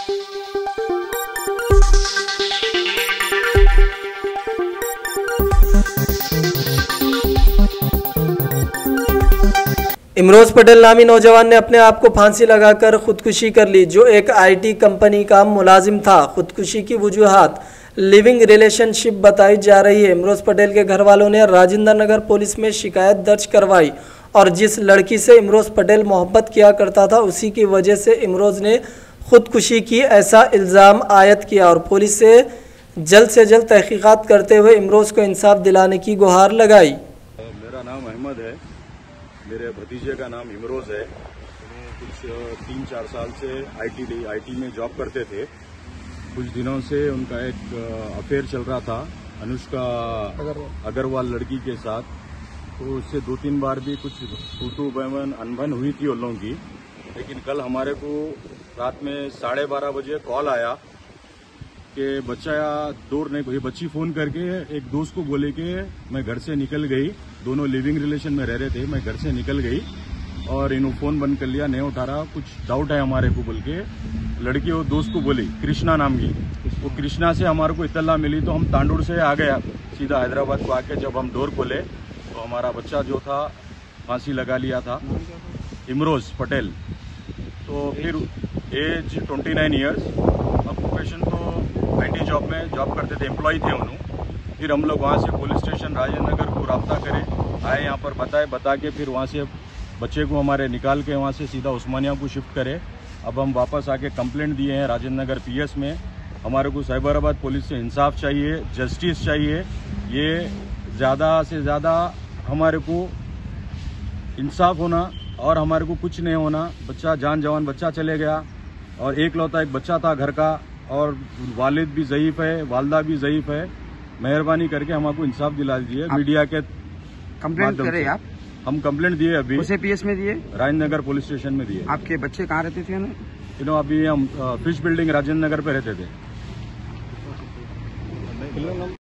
इमरोज पटेल नामी नौजवान ने अपने आप को फांसी लगाकर खुदकुशी कर ली। जो एक आईटी कंपनी का मुलाजिम था। खुदकुशी की वजूहात लिविंग रिलेशनशिप बताई जा रही है। इमरोज पटेल के घर वालों ने राजेंद्र नगर पुलिस में शिकायत दर्ज करवाई और जिस लड़की से इमरोज पटेल मोहब्बत किया करता था उसी की वजह से इमरोज ने खुदकुशी की, ऐसा इल्ज़ाम आयद किया और पुलिस से जल्द तहकीकात करते हुए इमरोज को इंसाफ दिलाने की गुहार लगाई। मेरा नाम अहमद है, मेरे भतीजे का नाम इमरोज है। कुछ 3-4 साल से आईटी में जॉब करते थे। कुछ दिनों से उनका एक अफेयर चल रहा था अनुष्का अग्रवाल लड़की के साथ। तो उससे 2-3 बार भी कुछ टूटू अनबन हुई थी उन लोगों की। लेकिन कल हमारे को रात में 12:30 बजे कॉल आया कि बच्चा दूर नहीं, कोई बच्ची फोन करके एक दोस्त को बोले कि मैं घर से निकल गई। दोनों लिविंग रिलेशन में रह रहे थे। मैं घर से निकल गई और इन्होंने फोन बंद कर लिया, नहीं उठा रहा, कुछ डाउट है हमारे को बोल के लड़की वो दोस्त को बोली, कृष्णा नाम की। वो कृष्णा से हमारे को इत्तला मिली तो हम तांडूर से आ गया सीधा हैदराबाद को। आके जब हम डोर खोले तो हमारा बच्चा जो था फांसी लगा लिया था, इमरोज पटेल। तो फिर एज 29 ईयर्स, ऑक्यूपेशन तो आईटी जॉब में जॉब करते थे, एम्प्लॉय थे उन्होंने। फिर हम लोग वहाँ से पुलिस स्टेशन राजेंद्र नगर को राब्ता करें, आए यहाँ पर बता के फिर वहाँ से बच्चे को हमारे निकाल के वहाँ से सीधा उस्मानिया को शिफ्ट करे। अब हम वापस आके कंप्लेंट दिए हैं राजेंद्र नगर पीएस में। हमारे को साइबराबाद पुलिस से इंसाफ चाहिए, जस्टिस चाहिए। ये ज़्यादा से ज़्यादा हमारे को इंसाफ होना और हमारे को कुछ नहीं होना। बच्चा जान जवान बच्चा चले गया और एकलौता एक बच्चा था घर का, और वालिद भी ज़ईफ है, वालदा भी ज़ईफ है। मेहरबानी करके हमको इंसाफ दिला दीजिए। मीडिया के कंप्लेंट करें आप? हम कंप्लेंट दिए, अभी उसे पीएस में दिए, राजेंद्र नगर पुलिस स्टेशन में दिए। आपके बच्चे कहाँ रहते थे? अभी हम फिश बिल्डिंग राजेंद्र नगर पे रहते थे।